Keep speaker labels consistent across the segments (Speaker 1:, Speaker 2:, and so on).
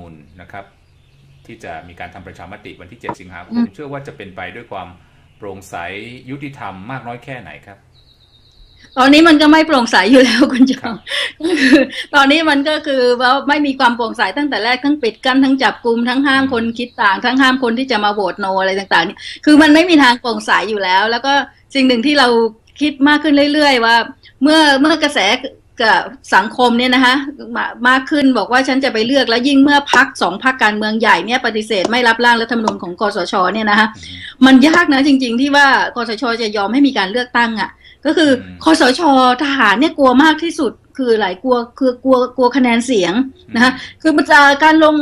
Speaker 1: นูญนะครับที่จะมีการทำประชามติวันที่7สิงหาคมเชื่อว่าจะเป็นไปด้วยความโปร่งใสยุติธรรมมากน้อยแค่ไหนครับ
Speaker 2: ตอนนี้มันก็ไม่โปร่งใสอยู่แล้วคุณจอมก็คือตอนนี้มันก็คือว่าไม่มีความโปร่งใสตั้งแต่แรกทั้งปิดกั้นทั้งจับกุมทั้งห้ามคนคิดต่างทั้งห้ามคนที่จะมาโหวตโนอะไรต่างๆนี่คือมันไม่มีทางโปร่งใสอยู่แล้วแล้วก็สิ่งหนึ่งที่เราคิดมากขึ้นเรื่อยๆว่าเมื่อกระแสกับสังคมเนี่ยนะคะมากขึ้นบอกว่าฉันจะไปเลือกแล้วยิ่งเมื่อพรรค2 พรรคการเมืองใหญ่เนี่ยปฏิเสธไม่รับร่างรัฐธรรมนูญของคสชเนี่ยนะคะมันยากนะจริงๆที่ว่าคสชจะยอมให้มีการเลือกตั้งอ่ะก็คือคสชทหารเนี่ยกลัวมากที่สุดคือหลายกลัวคะแนนเสียงนะคะคือมันจะการลง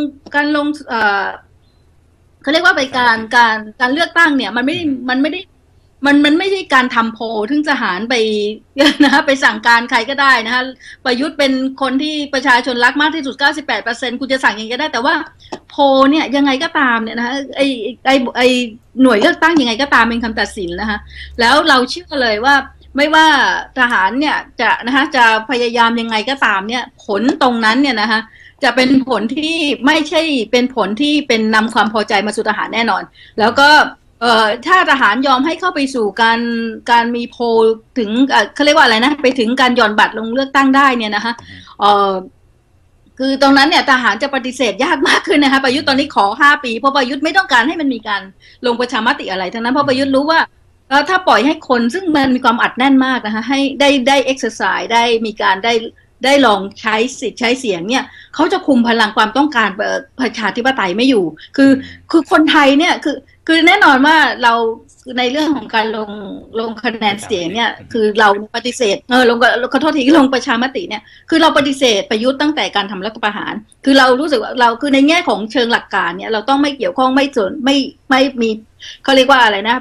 Speaker 2: เขาเรียกว่าไปการเลือกตั้งเนี่ยมันไม่ใช่การทำโพลถึงทหารไปนะไปสั่งการใครก็ได้นะคะประยุทธ์เป็นคนที่ประชาชนรักมากที่สุด 98% คุณจะสั่งยังไงก็ได้แต่ว่าโพลเนี่ยยังไงก็ตามเนี่ยนะคะไอหน่วยเลือกตั้งยังไงก็ตามเป็นคำตัดสินนะคะแล้วเราเชื่อเลยว่าไม่ว่าทหารเนี่ยจะพยายามยังไงก็ตามเนี่ยผลตรงนั้นเนี่ยนะคะจะเป็นผลที่ไม่ใช่เป็นผลที่เป็นนำความพอใจมาสู่ทหารแน่นอนแล้วก็ถ้าทหารยอมให้เข้าไปสู่การมีโพลถึงเขาเรียกว่าอะไรนะไปถึงการหย่อนบัตรลงเลือกตั้งได้เนี่ยนะคะคือตรงนั้นเนี่ยทหารจะปฏิเสธยากมากขึ้นนะคะประยุทธ์ตอนนี้ขอ5 ปีเพราะประยุทธ์ไม่ต้องการให้มันมีการลงประชามติอะไรทั้งนั้นเพราะประยุทธ์รู้ว่าถ้าปล่อยให้คนซึ่งมันมีความอัดแน่นมากนะคะให้ได้ exercise ได้มีการได้ลองใช้สิทธิ์ใช้เสียงเนี่ยเขาจะคุมพลังความต้องการประชาธิปไตยไม่อยู่คือคนไทยเนี่ยคือแน่นอนว่าเราในเรื่องของการลงคะแนนเสียงเนี่ยคือเราปฏิเสธขอโทษทีลงประชามติเนี่ยคือเราปฏิเสธประยุทธ์ตั้งแต่การทำรัฐประหารคือเรารู้สึกว่าเราคือในแง่ของเชิงหลักการเนี่ยเราต้องไม่เกี่ยวข้องไม่มีเขาเรียกว่าอะไรนะ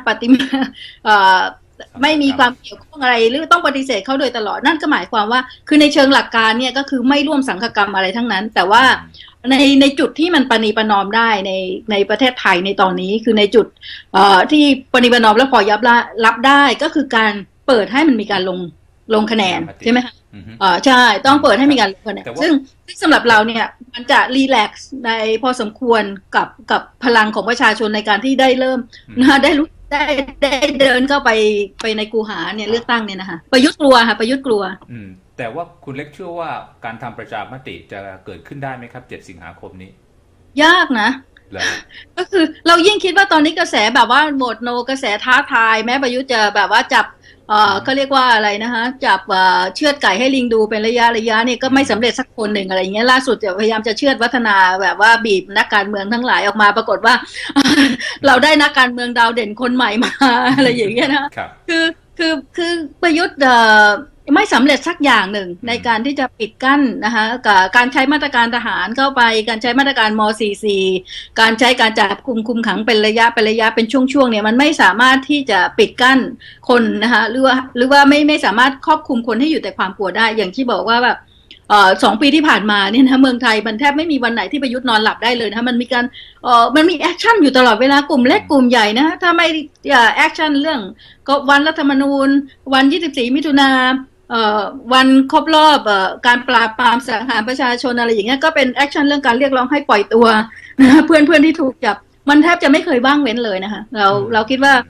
Speaker 2: ไม่มีความเกี่ยวข้องอะไรหรือต้องปฏิเสธเขาโดยตลอดนั่นก็หมายความว่าคือในเชิงหลักการเนี่ยก็คือไม่ร่วมสังฆกรรมอะไรทั้งนั้นแต่ว่าในจุดที่มันประนีประนอมได้ในประเทศไทยในตอนนี้คือในจุดที่ประนีประนอมแล้วพอรับได้ก็คือการเปิดให้มันมีการลงคะแนนใช่ไหมคะใช่ต้องเปิดให้มีการลงคะแนนซึ่งสำหรับเราเนี่ยมันจะรีแลกซ์ในพอสมควรกับพลังของประชาชนในการที่ได้เริ่มนะได้เดินเข้าไปในกูหาเนี่ยเลือกตั้งเนี่ยนะคะประยุทธ์กลัวค่ะประยุทธ์กลัว
Speaker 1: แต่ว่าคุณเล็กเชื่อว่าการทำประชามติจะเกิดขึ้นได้ไหมครับ7สิงหาคมนี้
Speaker 2: ยากนะก็คือเรายิ่งคิดว่าตอนนี้กระแสแบบว่าโหวตโนกระแสท้าทายแม้ประยุทธ์จะแบบว่าจับเขาเรียกว่าอะไรนะคะจับเชือดไก่ให้ลิงดูเป็นระยะเนี่ยก็ไม่สำเร็จสักคนหนึ่งอะไรอย่างเงี้ยล่าสุดจะพยายามจะเชือดวัฒนาแบบว่าบีบนักการเมืองทั้งหลายออกมาปรากฏว่า เราได้นักการเมืองดาวเด่นคนใหม่มา อะไรอย่างเงี้ยนะคือประยุทธ์ไม่สำเร็จสักอย่างหนึ่งในการที่จะปิดกั้นนะคะกับการใช้มาตรการทหารเข้าไปการใช้มาตรการม.44 การใช้การจับคุมขังเป็นระยะเป็นช่วงเนี่ยมันไม่สามารถที่จะปิดกั้นคนนะคะหรือว่าไม่สามารถครอบคลุมคนให้อยู่แต่ความกลัวได้อย่างที่บอกว่าแบบ2 ปีที่ผ่านมาเนี่ยนะเมืองไทยมันแทบไม่มีวันไหนที่ประยุทธ์นอนหลับได้เลยนะมันมีการมันมีแอคชั่นอยู่ตลอดเวลากลุ่มเล็กกลุ่มใหญ่นะถ้าไม่แอคชั่นเรื่องก็วันรัฐธรรมนูญวัน24 มิถุนาวันครบรอบการปราบปรามสังหารประชาชนอะไรอย่างเงี้ยก็เป็นแอคชั่นเรื่องการเรียกร้องให้ปล่อยตัวนะเพื่อนที่ถูกจับมันแทบจะไม่เคยว่างเว้นเลยนะคะเราคิดว่า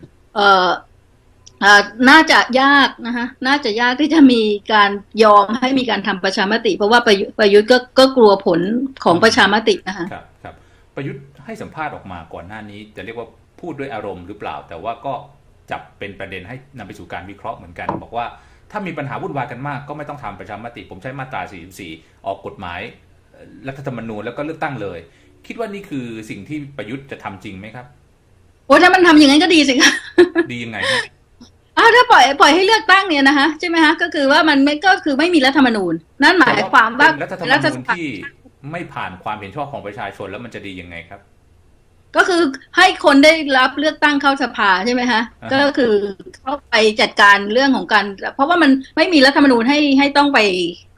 Speaker 2: น่าจะยากนะคะน่าจะยากที่จะมีการยอมให้มีการทำประชามติเพราะว่าประยุทธ์ก็กลัวผลของประชามตินะคะ
Speaker 1: ครับประยุทธ์ให้สัมภาษณ์ออกมาก่อนหน้านี้จะเรียกว่าพูดด้วยอารมณ์หรือเปล่าแต่ว่าก็จับเป็นประเด็นให้นำไปสู่การวิเคราะห์เหมือนกันบอกว่าถ้ามีปัญหาวุ่นวายกันมากก็ไม่ต้องทำประชามติผมใช้มาตรา44ออกกฎหมายรัฐธรรมนูญแล้วก็เลือกตั้งเลยคิดว่านี่คือสิ่งที่ประยุทธ์จะทำจริงไหมครับ
Speaker 2: โอ้ถ้ามันทำอย่างนั้นก็ดีสิคะ
Speaker 1: ดียังไง
Speaker 2: ถ้าปล่อยให้เลือกตั้งเนี่ยนะคะใช่ไหมคะก็คือว่ามันไม่ก็คือไม่มีรัฐธรรมนูญนั่นหมายความว่า
Speaker 1: รัฐธรรมนูญที่ไม่ผ่านความเห็นชอบของประชาชนแล้วมันจะดียังไงครับ
Speaker 2: ก็คือให้คนได้รับเลือกตั้งเข้าสภาใช่ไหมคะก็คือเข้าไปจัดการเรื่องของการเพราะว่ามันไม่มีรัฐธรรมนูญให้ต้องไป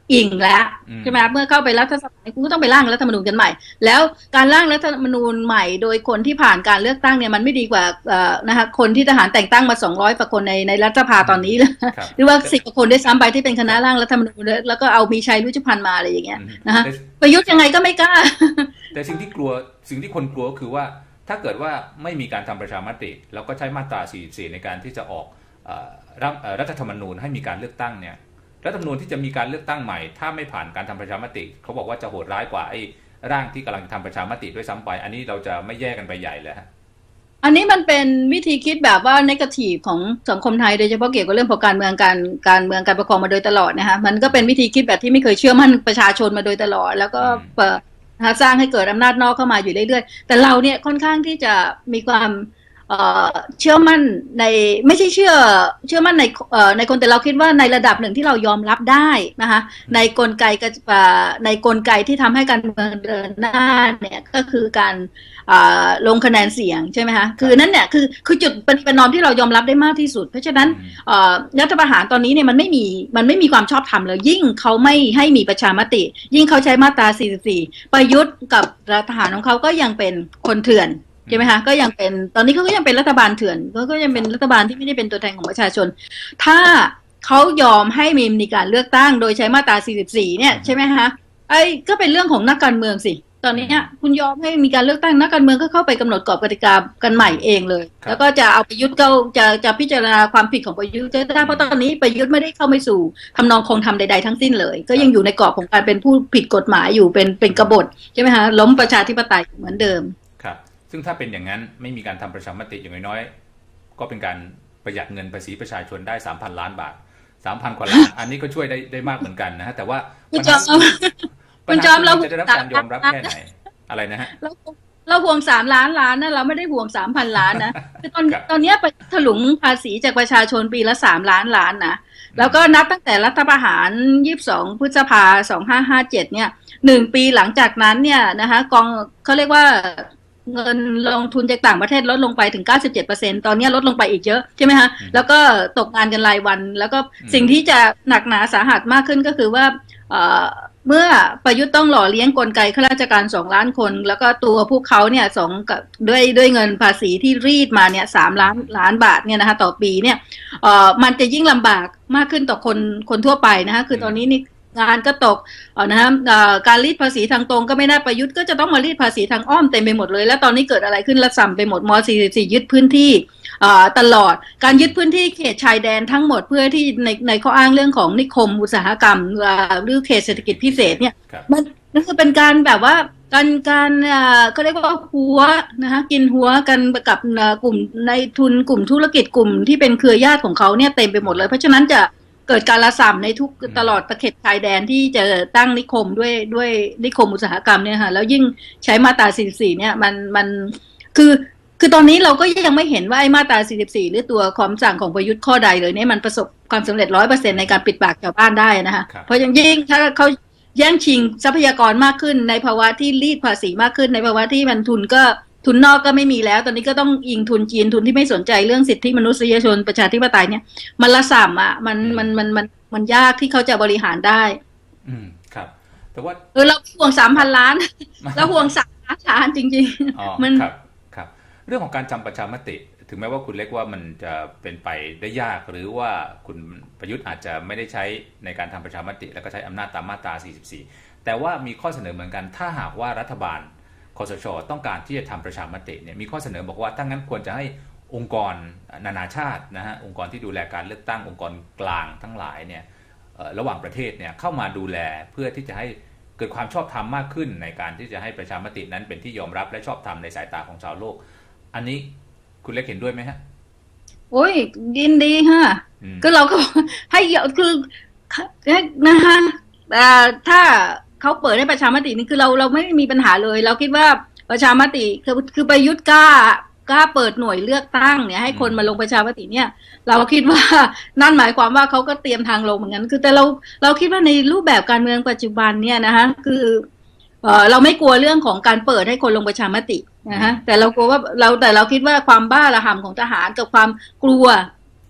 Speaker 2: อิงแล้วใช่ไหมเมื่อเข้าไปรัฐสภาคุณก็ต้องไปร่างรัฐธรรมนูญกันใหม่แล้วการร่างรัฐธรรมนูญใหม่โดยคนที่ผ่านการเลือกตั้งเนี่ยมันไม่ดีกว่านะคะคนที่ทหารแต่งตั้งมา200กว่าคนในรัฐสภาตอนนี้เลยหรือว่า10กว่าคนได้ซ้ำไปที่เป็นคณะร่างรัฐธรรมนูญแล้วก็เอามีชัยรุชุพันธ์มาอะไรอย่างเงี้ยนะคะประยุทธ์ยังไงก็ไม่กล้า
Speaker 1: แต่สิ่งที่คนกลัวก็คือว่าถ้าเกิดว่าไม่มีการทำประชามติแล้วก็ใช้มาตรา44ในการที่จะออกรัฐธรรมนูญให้มีการเลือกตั้งเนี่ยรัฐธรรมนูญที่จะมีการเลือกตั้งใหม่ถ้าไม่ผ่านการทำประชามติเขาบอกว่าจะโหดร้ายกว่าไอ้ร่างที่กำลังทำประชามติด้วยซ้ำไปอันนี้เราจะไม่แยกกันไปใหญ่เลยฮะ
Speaker 2: อันนี้มันเป็นวิธีคิดแบบว่าเนกาทีฟของสังคมไทยโดยเฉพาะเกี่ยวกับเรื่องของการเมืองการปกครองมาโดยตลอดนะคะมันก็เป็นวิธีคิดแบบที่ไม่เคยเชื่อมั่นประชาชนมาโดยตลอดแล้วก็สร้างให้เกิดอำนาจนอกเข้ามาอยู่เรื่อยๆแต่เราเนี่ยค่อนข้างที่จะมีความเชื่อมั่นในไม่ใช่เชื่อมั่นในคนแต่เราคิดว่าในระดับหนึ่งที่เรายอมรับได้นะคะในกลไกที่ทำให้การเมืองเดินหน้าเนี่ยก็คือการลงคะแนนเสียงใช่ไหมคะคือนั่นเนี่ยคือจุดเป็นนอมที่เรายอมรับได้มากที่สุดเพราะฉะนั้นรัฐประหารตอนนี้เนี่ยมันไม่มีความชอบธรรมเลยยิ่งเขาไม่ให้มีประชามติยิ่งเขาใช้มาตรา44ประยุทธ์กับรัฐประหารของเขาก็ยังเป็นคนเถื่อนใช่ไหมคะก็ยังเป็นตอนนี้เขาก็ยังเป็นรัฐบาลเถื่อนก็ยังเป็นรัฐบาลที่ไม่ได้เป็นตัวแทนของประชาชนถ้าเขายอมให้มีการเลือกตั้งโดยใช้มาตรา44เนี่ยใช่ไหมคะก็เป็นเรื่องของนักการเมืองสิตอนนี้คุณยอมให้มีการเลือกตั้งนักการเมืองก็เข้าไปกำหนดกรอบกติกากันใหม่เองเลยแล้วก็จะเอาประยุทธ์จะพิจารณาความผิดของประยุทธ์ได้เพราะตอนนี้ประยุทธ์ไม่ได้เข้าไปสู่ทำนองคงทำใดๆทั้งสิ้นเลยก็ยังอยู่ในกรอบของการเป็นผู้ผิดกฎหมายอยู่เป็นกบฏใช่ไหมคะล้มประชาธิปไตยเหมือนเดิม
Speaker 1: ครับซึ่งถ้าเป็นอย่างนั้นไม่มีการทำประชามติอย่างน้อยๆก็เป็นการประหยัดเงินภาษีประชาชนได้ 3,000 ล้านบาท 3,000 กว่าล้านอันนี้ก็ช่วยได้มากเหมือนกันนะฮะแต่ว่า
Speaker 2: คุณจอมเรา
Speaker 1: จะได้รับการยอมรับแค่ไหนอะไรนะฮะ
Speaker 2: เราห่วง3 ล้านล้านนะเราไม่ได้ห่วง 3,000 ล้านนะคือตอนนี้ไปถลุงภาษีจากประชาชนปีละ3 ล้านล้านนะแล้วก็นับตั้งแต่รัฐประหาร22 พฤษภาคม 2557เนี่ย1 ปีหลังจากนั้นเนี่ยนะคะกองเขาเรียกว่าเงินลงทุนจากต่างประเทศลดลงไปถึง 97% ตอนนี้ลดลงไปอีกเยอะใช่ไหมคะแล้วก็ตกงานกันรายวันแล้วก็สิ่งที่จะหนักหนาสาหัสมากขึ้นก็คือว่าเมื่อประยุทธ์ต้องหล่อเลี้ยงกลไกข้าราชการ2 ล้านคนแล้วก็ตัวพวกเขาเนี่ยด้วยเงินภาษีที่รีดมาเนี่ย3 ล้านบาทเนี่ยนะคะต่อปีเนี่ยมันจะยิ่งลำบากมากขึ้นต่อคนทั่วไปนะคะคือตอนนี้นี่งานก็ตกนะการรีดภาษีทางตรงก็ไม่ได้ประยุทธ์ก็จะต้องมารีดภาษีทางอ้อมเต็มไปหมดเลยแล้วตอนนี้เกิดอะไรขึ้นระส่ำไปหมดม.44ยึดพื้นที่ตลอดการยึดพื้นที่เขตชายแดนทั้งหมดเพื่อที่ในข้ออ้างเรื่องของนิคมอุตสาหกรรมหรือเขตเศรษฐกิจพิเศษเนี่ยมันคือเป็นการแบบว่าการก็เรียกว่าหัวนะคะกินหัวกันกับกลุ่มในทุนกลุ่มธุรกิจกลุ่มที่เป็นเครือญาติของเขาเนี่ยเต็มไปหมดเลยเพราะฉะนั้นจะเกิดการระส่ำในทุกตลอดตะเข็บชายแดนที่จะตั้งนิคมด้วยนิคมอุตสาหกรรมเนี่ยค่ะแล้วยิ่งใช้มาตรา44เนี่ยมันคือตอนนี้เราก็ยังไม่เห็นว่าไอ้มาตรา44หรือตัวคำสั่งของประยุทธ์ข้อใดเลยเนี่ยมันประสบความสำเร็จ 100% ในการปิดปากชาวบ้านได้นะคะเพราะยิ่งถ้าเขาแย่งชิงทรัพยากรมากขึ้นในภาวะที่รีดภาษีมากขึ้นในภาวะที่มันทุนนอกก็ไม่มีแล้วตอนนี้ก็ต้องอิงทุนจีนทุนที่ไม่สนใจเรื่องสิทธิมนุษยชนประชาธิปไตยเนี่ยมันละส่ำมันยากที่เขาจะบริหารได้
Speaker 1: ครับแต่ว่า
Speaker 2: เราห่วง 3,000 ล้านเราห่วง3 ล้านจริง
Speaker 1: ๆมันครับเรื่องของการทำประชามติถึงแม้ว่าคุณเล็กว่ามันจะเป็นไปได้ยากหรือว่าคุณประยุทธ์อาจจะไม่ได้ใช้ในการทำประชามติแล้วก็ใช้อำนาจตามมาตรา44แต่ว่ามีข้อเสนอเหมือนกันถ้าหากว่ารัฐบาลคสช.ต้องการที่จะทำประชามติเนี่ยมีข้อเสนอบอกว่าถ้างั้นควรจะให้องค์กรนานาชาตินะฮะองค์กรที่ดูแลการเลือกตั้งองค์กรกลางทั้งหลายเนี่ยระหว่างประเทศเนี่ยเข้ามาดูแลเพื่อที่จะให้เกิดความชอบธรรมมากขึ้นในการที่จะให้ประชามตินั้นเป็นที่ยอมรับและชอบธรรมในสายตาของชาวโลกอันนี้คุณเล็กเห็นด้วยไหมฮะ
Speaker 2: โอ้ยยินดีฮะก็เราก็ให้คือนะคะถ้าเขาเปิดให้ประชามตินี่คือเราไม่มีปัญหาเลยเราคิดว่าประชามติคือประยุทธ์กล้าเปิดหน่วยเลือกตั้งเนี่ยให้คนมาลงประชามติเนี่ยเราคิดว่านั่นหมายความว่าเขาก็เตรียมทางลงเหมือนกันคือแต่เราคิดว่าในรูปแบบการเมืองปัจจุบันเนี่ยนะคะคือเราไม่กลัวเรื่องของการเปิดให้คนลงประชามตินะฮะแต่เรากลัวว่าเราคิดว่าความบ้าระห่ำของทหารกับความกลัว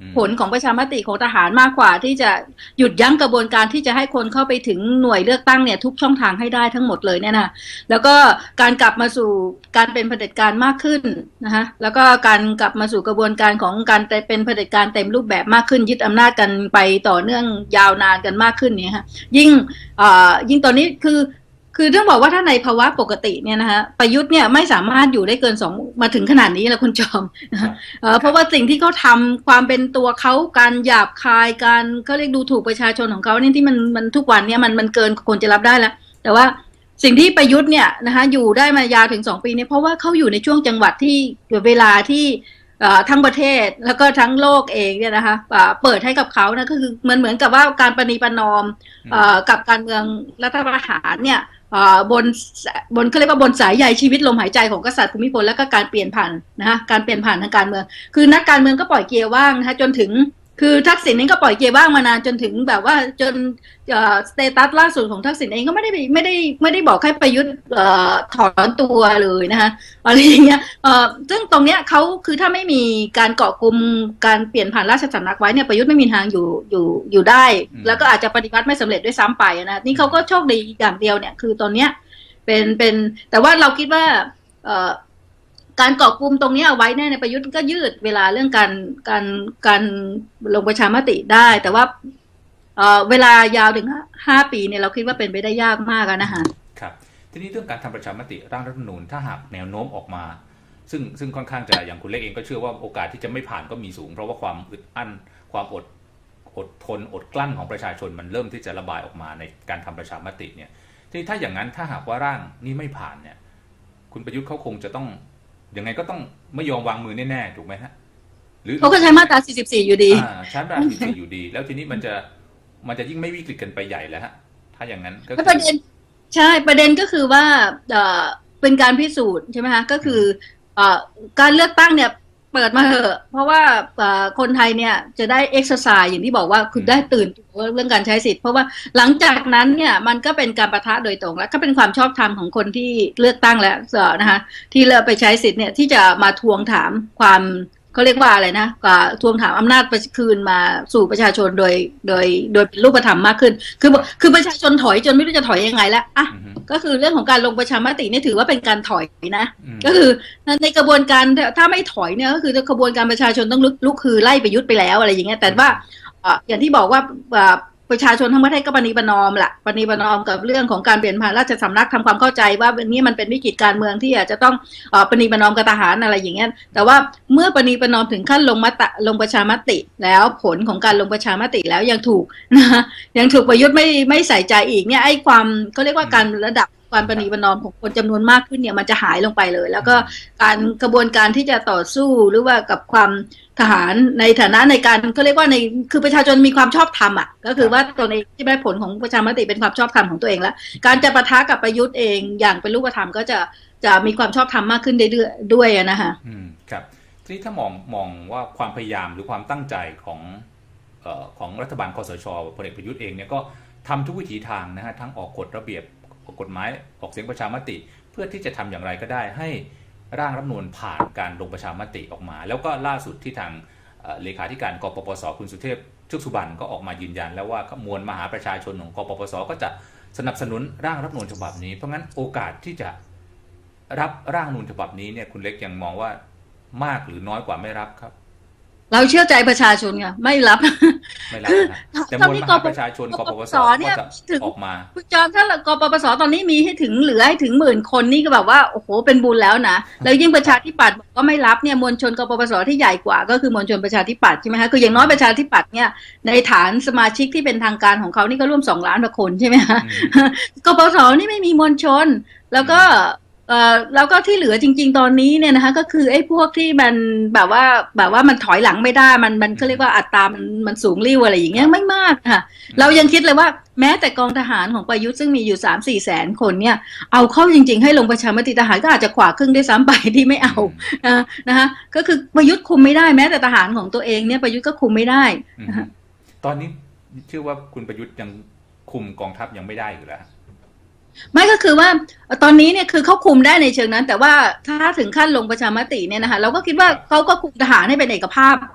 Speaker 2: ผลของประชามติของทหารมากกว่าที่จะหยุดยั้งกระบวนการที่จะให้คนเข้าไปถึงหน่วยเลือกตั้งเนี่ยทุกช่องทางให้ได้ทั้งหมดเลยเนี่ยนะแล้วก็การกลับมาสู่การเป็นเผด็จการมากขึ้นนะคะแล้วก็การกลับมาสู่กระบวนการของการเป็นเผด็จการเต็มรูปแบบมากขึ้นยึดอำนาจกันไปต่อเนื่องยาวนานกันมากขึ้นเนี่ยฮะยิ่งตอนนี้คือต้องบอกว่าถ้าในภาวะปกติเนี่ยนะคะประยุทธ์เนี่ยไม่สามารถอยู่ได้เกินมาถึงขนาดนี้แล้วคุณจอมเพราะว่าสิ่งที่เขาทำความเป็นตัวเขาการหยาบคายการเขาเรียกดูถูกประชาชนของเขาเนี่ยที่มันทุกวันเนี่ยมันเกินคนจะรับได้แล้วแต่ว่าสิ่งที่ประยุทธ์เนี่ยนะคะอยู่ได้มายาวถึง2 ปีเนี่ยเพราะว่าเขาอยู่ในช่วงจังหวัดที่เวลาที่ทั้งประเทศแล้วก็ทั้งโลกเองเนี่ยนะคะเปิดให้กับเขานะก็คือเหมือนกับว่าการประนีประนอมกับการเมืองรัฐประหารเนี่ยบนเขาเรียกว่าบนสายใยชีวิตลมหายใจของกษัตริย์ภูมิพลแล้วก็การเปลี่ยนผ่านนะคะการเปลี่ยนผ่านทางการเมืองคือนักการเมืองก็ปล่อยเกียร์ว่างนะคะจนถึงคือทักษิณนี่ก็ปล่อยเกียร์ว่างมานานจนถึงแบบว่าจนสเตตัสล่าสุดของทักษิณเองก็ไม่ได้บอกให้ประยุทธ์ถอนตัวเลยนะคะอะไรอย่างเงี้ยซึ่งตรงเนี้ยเขาคือถ้าไม่มีการเกาะกลุ่มการเปลี่ยนผ่านราชสำนักไว้เนี่ยประยุทธ์ไม่มีทางอยู่ได้แล้วก็อาจจะปฏิวัติไม่สำเร็จด้วยซ้ำไปนะนี่เขาก็โชคดีอย่างเดียวเนี่ยคือตอนเนี้ยเป็นแต่ว่าเราคิดว่าการเกาะกลุ่มตรงนี้เอาไว้ในประยุทธ์ก็ยืดเวลาเรื่องการลงประชามติได้แต่ว่าเวลายาวถึง5 ปีเนี่ยเราคิดว่าเป็นไปได้ยากมากนะคะ
Speaker 1: ครับทีนี้เรื่องการทำประชามติร่างรัฐธรรมนูญถ้าหากแนวโน้มออกมาซึ่งค่อนข้างจะอย่างคุณเล็กเองก็เชื่อว่าโอกาสที่จะไม่ผ่านก็มีสูงเพราะว่าความอึดอั้นความอดทนอดกลั้นของประชาชนมันเริ่มที่จะระบายออกมาในการทำประชามติเนี่ยทีนี้ถ้าอย่างนั้นถ้าหากว่าร่างนี้ไม่ผ่านเนี่ยคุณประยุทธ์เขาคงจะต้องยังไงก็ต้องไม่ยอมวางมือแน่ๆถูกไหมฮะ
Speaker 2: หรือเขาก็ใช้มาตรา44อยู่ดี
Speaker 1: ใช้มาตรา44อยู่ดีแล้วทีนี้มันจะยิ่งไม่วิกฤตกันไปใหญ่แล้วฮะถ้าอย่างนั้นก็
Speaker 2: ประเด็นใช่ประเด็นก็คือว่าเป็นการพิสูจน์ใช่ไหมคะก็คือการเลือกตั้งเนี่ยเปิดมาเถอะเพราะว่าคนไทยเนี่ยจะได้เอ็กซ์ไซส์อย่างที่บอกว่าคือได้ตื่นเรื่องการใช้สิทธิ์เพราะว่าหลังจากนั้นเนี่ยมันก็เป็นการปะทะโดยตรงแล้วก็เป็นความชอบธรรมของคนที่เลือกตั้งแล้วนะคะที่เลือกไปใช้สิทธิ์เนี่ยที่จะมาทวงถามความเขาเรียกว่าอะไรนะทวงถามอำนาจคืนมาสู่ประชาชนโดยเป็นรูปธรรมมากขึ้นคือประชาชนถอยจนไม่รู้จะถอยยังไงแล้วอ่ะก็คือเรื่องของการลงประชามตินี่ถือว่าเป็นการถอยนะก็คือในกระบวนการถ้าไม่ถอยเนี่ยก็คือกระบวนการประชาชนต้องลุกคือไล่ประยุทธ์ไปแล้วอะไรอย่างเงี้ยแต่ว่าอย่างที่บอกว่าประชาชนทั้งประเทศก็ปณีประนอมแหละปณีประนอมกับเรื่องของการเปลี่ยนผ่านราชสำนักทำความเข้าใจว่านี่มันเป็นวิกฤตการเมืองที่อาจจะต้องปณีประนอมกับทหารอะไรอย่างเงี้ยแต่ว่าเมื่อปณีประนอมถึงขั้นลงประชามติแล้วผลของการลงประชามติแล้วยังถูกนะยังถูกประยุทธ์ไม่ใส่ใจอีกเนี่ยไอ้ความเขาเรียกว่าการระดับการประนีประนอมของคนจำนวนมากขึ้นเนี่ยมันจะหายลงไปเลยแล้วก็กระบวนการที่จะต่อสู้หรือว่ากับความทหารในฐานะในการเขาเรียกว่าคือประชาชนมีความชอบธรรมอ่ะก็คือว่าตัวเองที่ได้ผลของประชามติเป็นความชอบธรรมของตัวเองแล้วการจะปะทะกับประยุทธ์เองอย่างเป็นรูปธรรมก็จะมีความชอบธรรมมากขึ้นด้วยนะคะ
Speaker 1: ครับทีนี้ถ้ามองว่าความพยายามหรือความตั้งใจของรัฐบาลคสช.พลเอกประยุทธ์เองเนี่ยก็ทำทุกวิถีทางนะฮะทั้งออกกฎระเบียบออกกฎหมายออกเสียงประชามติเพื่อที่จะทำอย่างไรก็ได้ให้ร่างรัฐธรรมนูญผ่านการลงประชามติออกมาแล้วก็ล่าสุดที่ทางเลขาธิการกปปส.คุณสุเทพเทือกสุบรรณก็ออกมายืนยันแล้วว่ามวลมหาประชาชนของกปปส.ก็จะสนับสนุนร่างรัฐธรรมนูญฉบับนี้เพราะงั้นโอกาสที่จะรับร่างรัฐธรรมนูญฉบับนี้เนี่ยคุณเล็กยังมองว่ามากหรือน้อยกว่าไม่รับครับ
Speaker 2: เราเชื่อใจประชาชนไงไม่รับ
Speaker 1: แต่มวลมหาประชาชนกปปส.เนี่ยออกมา
Speaker 2: คุณจอมถ้ากปปส.ตอนนี้มีให้ถึงเหลือให้ถึง10,000 คนนี่ก็แบบว่าโอ้โหเป็นบุญแล้วนะแล้วยิ่งประชาธิปัตย์ก็ไม่รับเนี่ยมวลชนกปปส.ที่ใหญ่กว่าก็คือมวลชนประชาธิปัตย์ใช่ไหมคะคืออย่างน้อยประชาธิปัตย์เนี่ยในฐานสมาชิกที่เป็นทางการของเขานี่ก็ร่วม2 ล้านกว่าคนใช่ไหมคะกปปส.นี่ไม่มีมวลชนแล้วก็ที่เหลือจริงๆตอนนี้เนี่ยนะคะก็คือไอ้พวกที่มันแบบว่ามันถอยหลังไม่ได้มันก็เรียกว่าอัตรามันสูงริ่วอะไรอย่างเงี้ยไม่มากค่ะเรายังคิดเลยว่าแม้แต่กองทหารของประยุทธ์ซึ่งมีอยู่ 3-4 แสนคนเนี่ยเอาเข้าจริงๆให้ลงประชามติทหารก็อาจจะขวาครึ่งด้วยซ้ำไปที่ไม่เอานะคะก็คือประยุทธ์คุมไม่ได้แม้แต่ทหารของตัวเองเนี่ยประยุทธ์ก็คุมไม่ได้
Speaker 1: ตอนนี้เชื่อว่าคุณประยุทธ์ยังคุมกองทัพยังไม่ได้อยู่แล้ว
Speaker 2: ไม่ก็คือว่าตอนนี้เนี่ยคือเขาคุมได้ในเชิงนั้นแต่ว่าถ้าถึงขั้นลงประชามติเนี่ยนะคะเราก็คิดว่าเขาก็คุมทหารให้เป็นเอกภาพ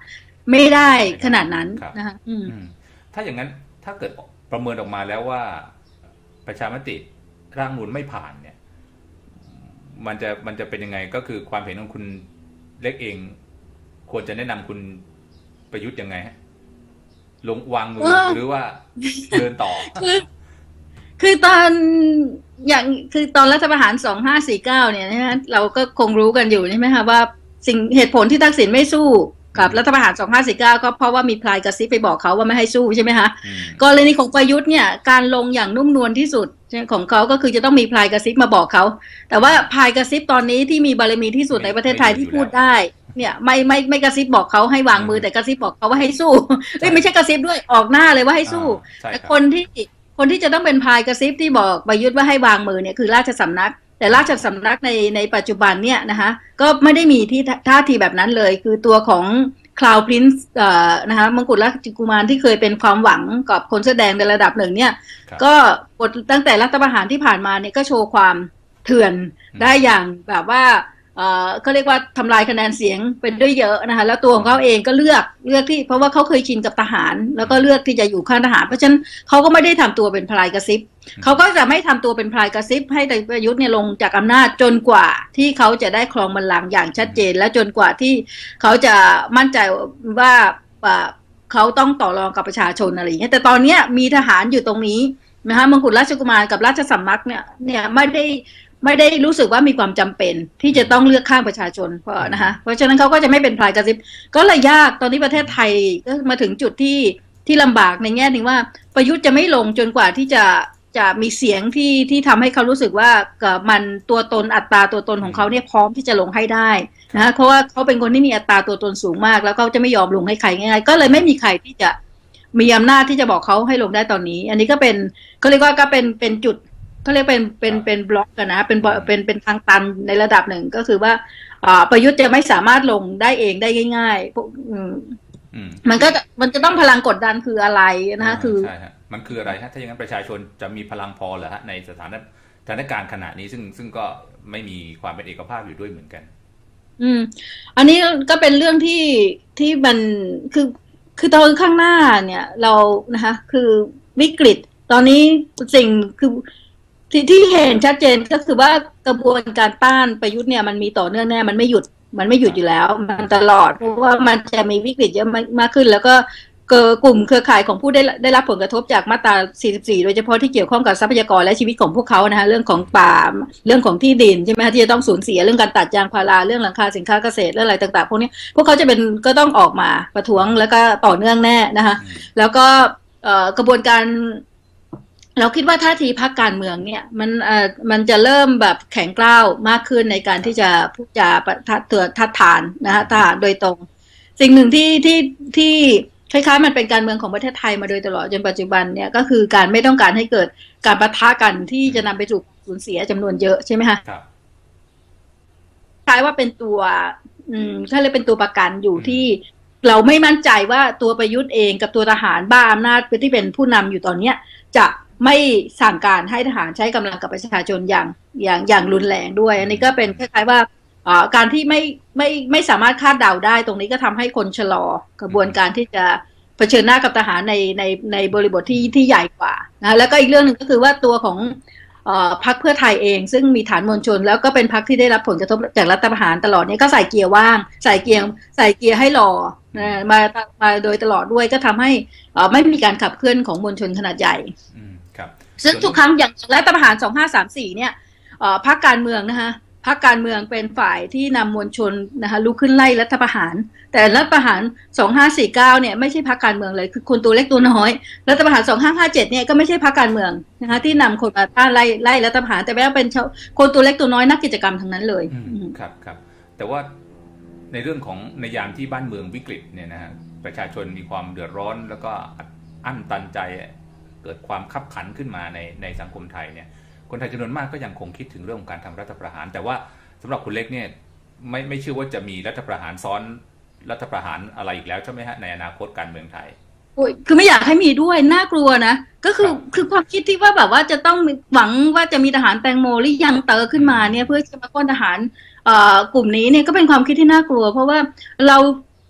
Speaker 2: ไม่ได้ขนาดนั้นนะคะ
Speaker 1: ถ้าอย่างนั้นถ้าเกิดประเมินออกมาแล้วว่าประชามติร่างนูนไม่ผ่านเนี่ยมันจะเป็นยังไงก็คือความเห็นของคุณเล็กเองควรจะแนะนำคุณประยุทธ์ยังไงฮะลงวางมือหรือว่าเดินต่อ
Speaker 2: คือตอนอย่างคือตอนรัฐประหาร2549เนี่ยนะฮะเราก็คงรู้กันอยู่ใช่ไหมคะว่าสิ่งเหตุผลที่ทักษิณไม่สู้กับรัฐประหาร2549ก็เพราะว่ามีพลายกระซิบไปบอกเขาว่าไม่ให้สู้ใช่ไหมคะกรณีของประยุทธ์เนี่ยการลงอย่างนุ่มนวลที่สุดของเขาก็คือจะต้องมีพลายกระซิบมาบอกเขาแต่ว่าพลายกระซิบตอนนี้ที่มีบารมีที่สุดในประเทศไทยที่พูดได้เนี่ยไม่กระซิบบอกเขาให้วางมือแต่กระซิบบอกเขาว่าให้สู้ไม่ใช่กระซิบด้วยออกหน้าเลยว่าให้สู้แต่คนที่จะต้องเป็นพลายกระซิบที่บอกประยุทธ์ว่าให้วางมือเนี่ยคือราชสำนักแต่ราชสำนักในปัจจุบันเนี่ยนะคะก็ไม่ได้มีที่ท่าทีแบบนั้นเลยคือตัวของคลาวพรินซ์นะคะมงกุฎราชกุมารที่เคยเป็นความหวังกับคนแสดงในระดับหนึ่งเนี่ยก็ตั้งแต่รัฐประหารที่ผ่านมาเนี่ยก็โชว์ความเถื่อนได้อย่างแบบว่าเขาเรียกว่าทำลายคะแนนเสียงเป็นด้วยเยอะนะคะแล้วตัวของเขาเองก็เลือกที่เพราะว่าเขาเคยชินกับทหารแล้วก็เลือกที่จะอยู่ข้างทหารเพราะฉะนั้นเขาก็ไม่ได้ทำตัวเป็นพลายกระซิบเขาก็จะไม่ทำตัวเป็นพลายกระซิบให้ประยุทธ์เนี่ยลงจากอำนาจจนกว่าที่เขาจะได้ครองบัลลังก์อย่างชัดเจนและจนกว่าที่เขาจะมั่นใจว่าเขาต้องต่อรองกับประชาชนอะไรอย่างเงี้ยแต่ตอนนี้มีทหารอยู่ตรงนี้นะคะมงกุฎราชกุมารกับราชสำนักเนี่ยไม่ได้รู้สึกว่ามีความจำเป็นที่จะต้องเลือกข้างประชาชนเพราะฉะนั้นเขาก็จะไม่เป็นพลายกระซิบก็เลยยากตอนนี้ประเทศไทยก็มาถึงจุดที่ลำบากในแง่นึงว่าประยุทธ์จะไม่ลงจนกว่าที่จะมีเสียงที่ทำให้เขารู้สึกว่ามันตัวตนอัตราตัวตนของเขาเนี่ยพร้อมที่จะลงให้ได้นะเพราะว่าเขาเป็นคนที่มีอัตราตัวตนสูงมากแล้วเขาจะไม่ยอมลงให้ใครง่ายๆก็เลยไม่มีใครที่จะมีอำนาจที่จะบอกเขาให้ลงได้ตอนนี้อันนี้ก็เป็นเขาเรียกว่าก็เป็นจุดเขาเรียกเป็นบล็อกกันนะเป็นทางตันในระดับหนึ่งก็คือว่าประยุทธ์จะไม่สามารถลงได้เองได้ง่ายๆมันจะต้องพลังกดดันคืออะไรนะคะคือ
Speaker 1: ใช่ฮะมันคืออะไรฮะถ้าอย่างนั้นประชาชนจะมีพลังพอเหรอฮะในสถานการณ์ขณะนี้ซึ่งก็ไม่มีความเป็นเอกภาพอยู่ด้วยเหมือนกัน
Speaker 2: อันนี้ก็เป็นเรื่องที่มันคือตอนข้างหน้าเนี่ยเรานะคะคือวิกฤตตอนนี้สิ่งคือที่เห็นชัดเจนก็คือว่ากระบวนการต้านประยุทธ์เนี่ยมันมีต่อเนื่องแน่มันไม่หยุดอยู่แล้วมันตลอดเพราะว่ามันจะมีวิกฤตเยอะมากขึ้นแล้วก็กลุ่มเครือข่ายของผู้ได้รับผลกระทบจากมาตรา44โดยเฉพาะที่เกี่ยวข้องกับทรัพยากรและชีวิตของพวกเขานะคะเรื่องของป่าเรื่องของที่ดินใช่ไหมที่จะต้องสูญเสียเรื่องการตัดยางพาราเรื่องหลังคาสินค้าเกษตรเรื่องอะไรต่างๆพวกนี้พวกเขาจะก็ต้องออกมาประท้วงแล้วก็ต่อเนื่องแน่นะคะแล้วก็กระบวนการเราคิดว่าท่าทีพรรคการเมืองเนี่ยมันจะเริ่มแบบแข็งกร้าวมากขึ้นในการที่จะพูดจาทัดทานนะคะทหารโดยตรงสิ่งหนึ่งที่คล้ายๆมันเป็นการเมืองของประเทศไทยมาโดยตลอดจนปัจจุบันเนี่ยก็คือการไม่ต้องการให้เกิดการปะทะกันที่จะนำไปสู่สูญเสียจำนวนเยอะใช่ไหมคะคล้ายว่าเป็นตัวเขาเรียกเป็นตัวประกันอยู่ที่เราไม่มั่นใจว่าตัวประยุทธ์เองกับตัวทหารบ้าอำนาจที่เป็นผู้นำอยู่ตอนเนี้ยจะไม่สั่งการให้ทหารใช้กำลังกับประชาชนอย่างรุนแรงด้วยอันนี้ก็เป็นคล้ายๆว่าการที่ไม่สามารถคาดเดาได้ตรงนี้ก็ทำให้คนชะลอกระบวนการที่จะเผชิญหน้ากับทหารในบริบทที่ใหญ่กว่านะแล้วก็อีกเรื่องหนึ่งก็คือว่าตัวของพรรคเพื่อไทยเองซึ่งมีฐานมวลชนแล้วก็เป็นพรรคที่ได้รับผลกระทบจากรัฐประหารตลอดนี้ก็ใส่เกียร์ว่างใส่เกียร์ให้รอมาโดยตลอดด้วยก็ทำให้ไม่มีการขับเคลื่อนของมวลชนขนาดใหญ่ซึ่งทุกครั้งอย่างรัฐประหาร2534เนี่ยพรรคการเมืองนะคะพรรคการเมืองเป็นฝ่ายที่นำมวลชนนะคะลุกขึ้นไล่รัฐประหารแต่รัฐประหาร2549เนี่ยไม่ใช่พรรคการเมืองเลยคือคนตัวเล็กตัวน้อยรัฐประหาร2557เนี่ยก็ไม่ใช่พรรคการเมืองนะคะที่นำคนมาต้านไล่รัฐประหารแต่ว่าเป็นคนตัวเล็กตัวน้อยนักกิจกรรมทั้งนั้นเลย
Speaker 1: ครับแต่ว่าในเรื่องของในยามที่บ้านเมืองวิกฤตเนี่ยนะฮะประชาชนมีความเดือดร้อนแล้วก็อั้นตันใจเกิดความคับขันขึ้นมาในสังคมไทยเนี่ยคนไทยจำนวนมากก็ยังคงคิดถึงเรื่องของการทำรัฐประหารแต่ว่าสำหรับคุณเล็กเนี่ยไม่เชื่อว่าจะมีรัฐประหารซ้อนรัฐประหารอะไรอีกแล้วใช่ไหมฮะในอนาคตการเมืองไทย
Speaker 2: คือไม่อยากให้มีด้วยน่ากลัวนะก็คือความคิดที่ว่าแบบว่าจะต้องหวังว่าจะมีทหารแตงโมหรือยังเตอขึ้นมาเนี่ยเพื่อจะมาป้นทหารกลุ่มนี้เนี่ยก็เป็นความคิดที่น่ากลัวเพราะว่า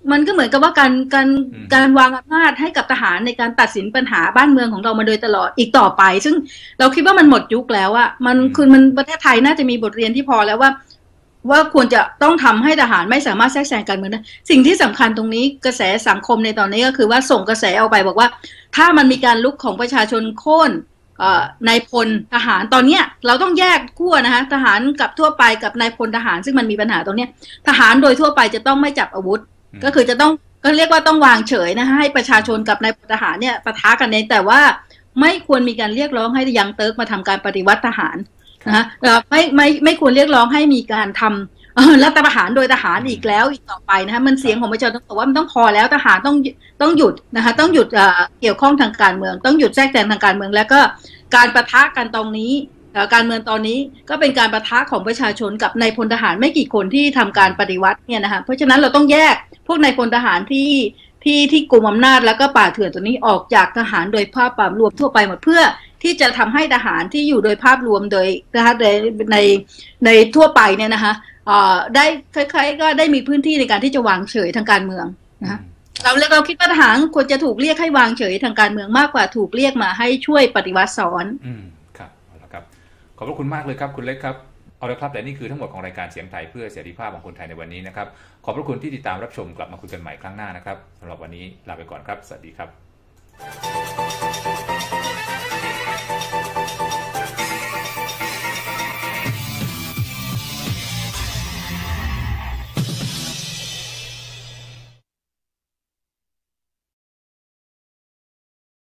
Speaker 2: มันก็เหมือนกับว่าการวางอำนาจให้กับทหารในการตัดสินปัญหาบ้านเมืองของเรามาโดยตลอดอีกต่อไปซึ่งเราคิดว่ามันหมดยุคแล้วอะมันคือมันประเทศไทยน่าจะมีบทเรียนที่พอแล้วว่าควรจะต้องทำให้ทหารไม่สามารถแทรกแซงการเมืองได้สิ่งที่สำคัญตรงนี้กระแสสังคมในตอนนี้ก็คือว่าส่งกระแสออกไปบอกว่าถ้ามันมีการลุกของประชาชนโค่นนายพลทหารตอนนี้เราต้องแยกขั้วนะคะทหารกับทั่วไปกับนายพลทหารซึ่งมันมีปัญหาตรงนี้ทหารโดยทั่วไปจะต้องไม่จับอาวุธก็คือจะต้องก็เรียกว่าต้องวางเฉยนะคะให้ประชาชนกับนายพลทหารเนี่ยปะทะกันเองแต่ว่าไม่ควรมีการเรียกร้องให้ยังเติร์กมาทำการปฏิวัติทหารนะคะไม่ควรเรียกร้องให้มีการทำรัฐประหารโดยทหารอีกแล้วอีกต่อไปนะคะมันเสียงของประชาชนต้องบอกว่ามันต้องพอแล้วทหารต้องหยุดนะคะต้องหยุดเกี่ยวข้องทางการเมืองต้องหยุดแทรกแซงทางการเมืองแล้วก็การปะทะกันตรงนี้การเมืองตอนนี้ก็เป็นการปะทะของประชาชนกับนายพลทหารไม่กี่คนที่ทำการปฏิวัติเนี่ยนะคะเพราะฉะนั้นเราต้องแยกพวกนายพลทหารที่กุมอำนาจแล้วก็ป่าเถื่อนตัวนี้ออกจากทหารโดยภาพรวมทั่วไปหมดเพื่อที่จะทำให้ทหารที่อยู่โดยภาพรวมโดยนะคะในทั่วไปเนี่ยนะคะได้คล้ายๆก็ได้มีพื้นที่ในการที่จะวางเฉยทางการเมืองนะคะเราคิดว่าทหารควรจะถูกเรียกให้วางเฉยทางการเมืองมากกว่าถูกเรียกมาให้ช่วยปฏิวัติซ้อน
Speaker 1: ครับเอาละครับขอบพระคุณมากเลยครับคุณเล็กครับเอาละครับแต่นี่คือทั้งหมดของรายการเสียงไทยเพื่อเสรีภาพของคนไทยในวันนี้นะครับขอบพระคุณที่ติดตามรับชมกลับมาคุยกันใหม่ครั้งหน้านะครับสำหรับวันนี้ลาไปก่อนครับสวัสดีครับ